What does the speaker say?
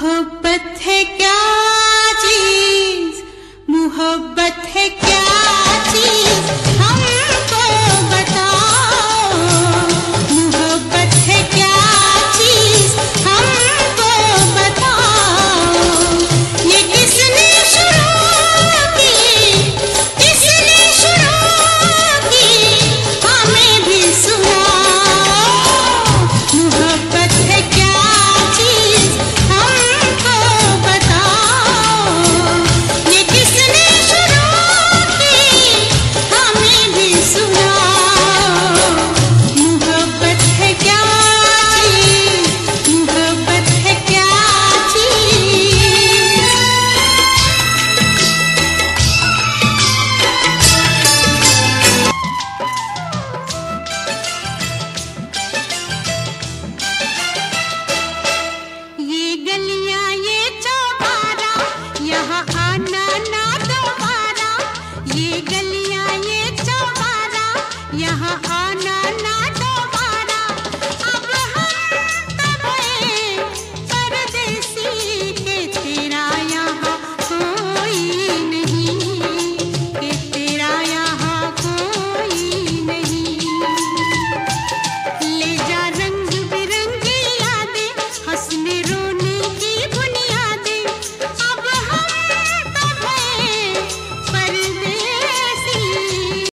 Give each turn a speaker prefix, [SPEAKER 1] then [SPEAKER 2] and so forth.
[SPEAKER 1] मोहब्बत है क्या चीज, मोहब्बत है क्या चीज, हमको बताओ। मोहब्बत है क्या चीज, हमको बताओ। ये किसने शुरू की, किसने शुरू की, हमें भी सुनाओ। मोहब्बत है क्या चीज, हमको बताओ। ये किसने शुरू की, हमें भी सुनाओ। मोहब्बत है क्या चीज, मोहब्बत है क्या चीज। ये गलियां ये चौबारा, यहाँ आना ना दोबारा। ये गलियां ये चौबारा, यहाँ आना ना दोबारा।